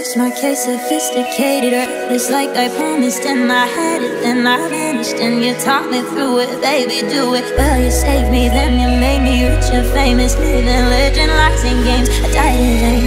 Smart case, sophisticated, it's like I promised and I had it, then I vanished and you taught me through it, baby, do it. Well, you saved me, then you made me rich and famous, living legend, lies and games. I died in vain.